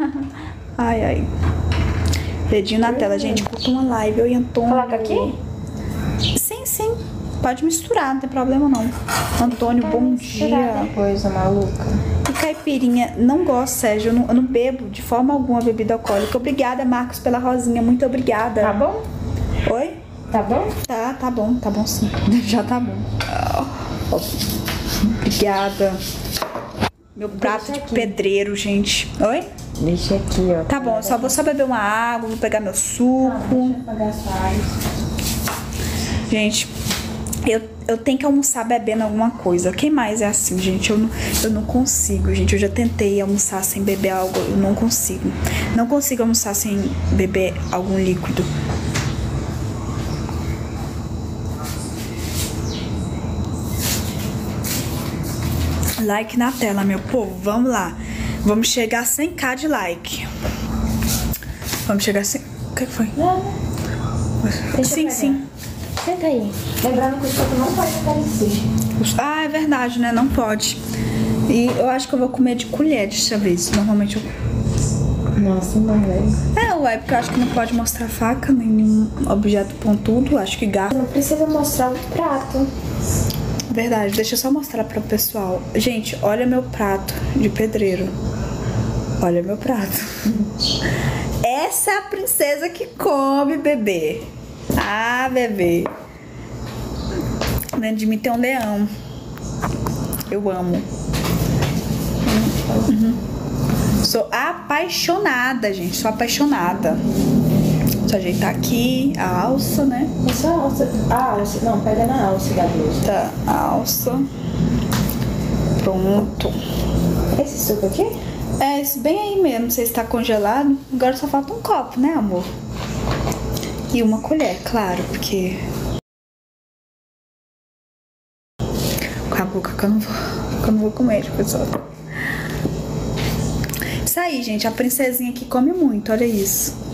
Ai, ai. Dedinho na tela, gente. Curta uma live. Eu e Antônio. Coloca aqui? Sim, sim. Pode misturar, não tem problema não. Antônio, bom dia. Coisa maluca. E caipirinha, não gosto, Sérgio. Eu não bebo de forma alguma bebida alcoólica. Obrigada, Marcos, pela rosinha. Muito obrigada. Tá bom? Oi? Tá bom? Tá bom sim. Já tá bom. Obrigada. Meu prato de pedreiro, gente. Oi? Deixa aqui, ó. Tá bom, eu vou só beber uma água, vou pegar meu suco. Deixa eu apagar sua luz. Gente, eu tenho que almoçar bebendo alguma coisa. Quem mais é assim, gente? Eu não consigo, gente. Eu já tentei almoçar sem beber algo, eu não consigo. Não consigo almoçar sem beber algum líquido. Like na tela, meu povo. Vamos lá. Vamos chegar a 100k de like. Vamos chegar a 100... O que foi? Não. Sim, sim. Senta aí. Lembrando que o soco não pode aparecer. Ah, é verdade, né? Não pode. E eu acho que eu vou comer de colher dessa vez. Normalmente eu... Nossa, não, velho. Ué, porque eu acho que não pode mostrar faca, nenhum objeto pontudo. Acho que garfo. Não precisa mostrar o prato. Verdade, deixa eu só mostrar para o pessoal. Gente, olha meu prato de pedreiro. Olha meu prato. Essa é a princesa que come, bebê. Ah, bebê. Dentro de mim tem um leão. Eu amo. Sou apaixonada, gente. Sou apaixonada. Deixa eu ajeitar aqui a alça, né? Essa alça. A alça. Não, pega na alça da blusa. Tá, a alça. Pronto. Esse suco aqui? É, isso bem aí mesmo. Não sei se tá congelado. Agora só falta um copo, né, amor? E uma colher, claro, porque... Com a boca que eu não vou comer, pessoal. Isso aí, gente. A princesinha aqui come muito, olha isso.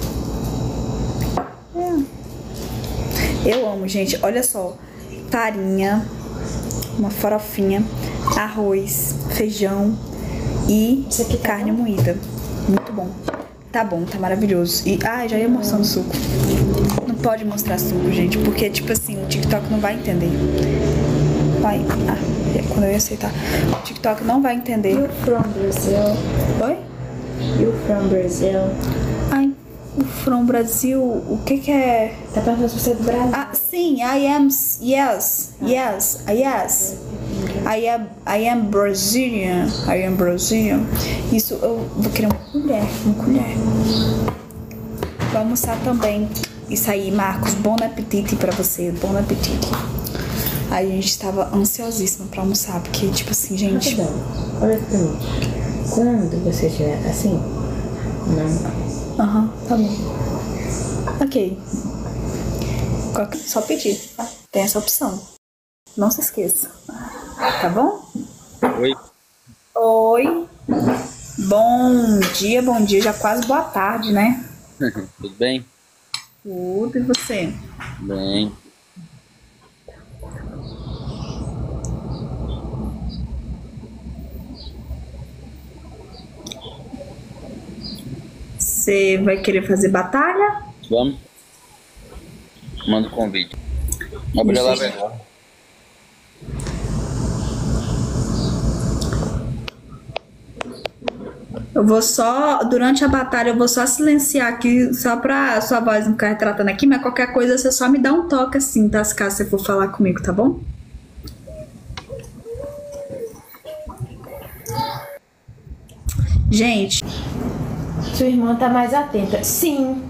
Eu amo, gente. Olha só. Farinha, uma farofinha, arroz, feijão e carne moída. Muito bom. Tá bom, tá maravilhoso. E, já ia mostrando o suco. Não pode mostrar suco, gente, porque, tipo assim, o TikTok não vai entender. Vai. Quando eu ia aceitar. O TikTok não vai entender. You from Brazil? Oi? You from Brazil? O From Brasil, o que é? Tá perguntando se você é do Brasil. Sim, I am, yes. I am Brazilian. Isso, eu vou querer uma colher. Vou almoçar também. Isso aí, Marcos, bom apetite pra você, bom apetite. Aí a gente tava ansiosíssima pra almoçar, porque, tipo assim, gente... Olha pra mim. Quando você estiver assim, não... Tá bom. Ok. Só pedir, tá? Tem essa opção. Não se esqueça. Tá bom? Oi. Oi. Bom dia. Já quase boa tarde, né? Tudo bem? Tudo, e você? Bem. Você vai querer fazer batalha? Vamos? Manda o convite. Abre lá, velho. Eu vou só, durante a batalha, eu vou só silenciar aqui, só pra sua voz não ficar retratando aqui, mas qualquer coisa você só me dá um toque assim, tá? Se caso você for falar comigo, tá bom? Gente. Sua irmã tá mais atenta. Sim.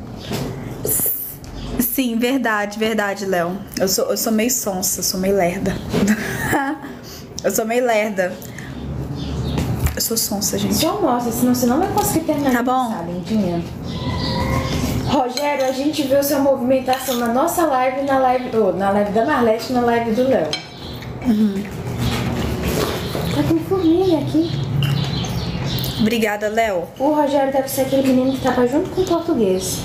Sim, verdade, Léo. Eu sou meio sonsa, sou meio lerda. Eu sou meio lerda. Eu sou sonsa, gente. Só mostra, senão você não vai conseguir terminar. Tá bom? Lindinha. Rogério, a gente viu sua movimentação na nossa live, na live da Marlete e na live do Léo. Tá com formiga aqui. Obrigada, Léo. O Rogério deve ser aquele menino que tava junto com o português.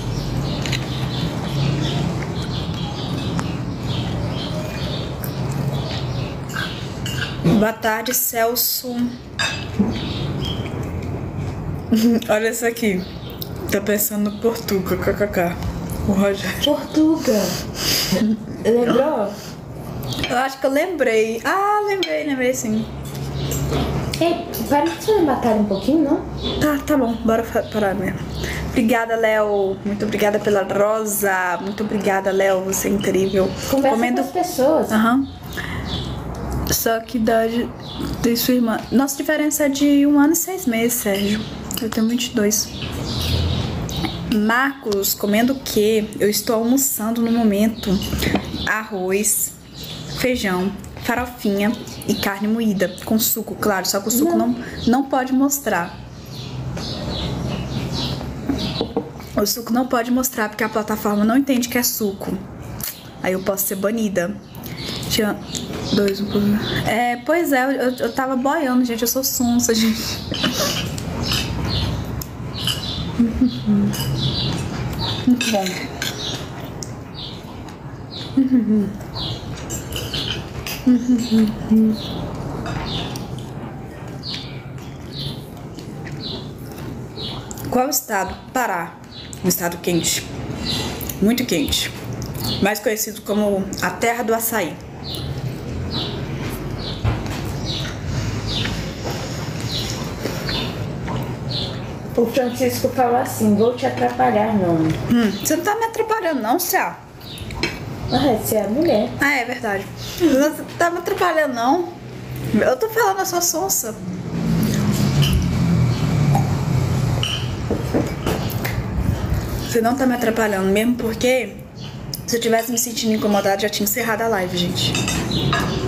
Boa tarde, Celso. Olha isso aqui. Tá pensando no Portuga, kkk. O Rogério. Portuga. Lembrou? Eu acho que eu lembrei. Ah, lembrei sim. Ei, para de fazer batalha um pouquinho, não? Tá bom, bora parar mesmo. Obrigada, Léo. Muito obrigada pela rosa. Muito obrigada, Léo. Você é incrível. Conversa com as pessoas. Aham. Só que idade de sua irmã. Nossa diferença é de 1 ano e 6 meses, Sérgio. Eu tenho 22. Marcos, comendo o quê? Eu estou almoçando no momento. Arroz, feijão, farofinha e carne moída. Com suco, claro. Só que o suco não pode mostrar. O suco não pode mostrar porque a plataforma não entende que é suco. Aí eu posso ser banida. Tinha 2, 1 por... pois é, eu tava boiando, gente. Eu sou sonsa, gente. Muito bom. Qual estado? Pará. Um estado quente. Muito quente. Mais conhecido como a terra do açaí. O Francisco falou assim, vou te atrapalhar, não. Você não tá me atrapalhando não, Cia? Você é a mulher. Ah, é verdade. Você não tá me atrapalhando não. Eu tô falando a sua sonsa. Você não tá me atrapalhando, mesmo porque se eu tivesse me sentindo incomodada, já tinha encerrado a live, gente.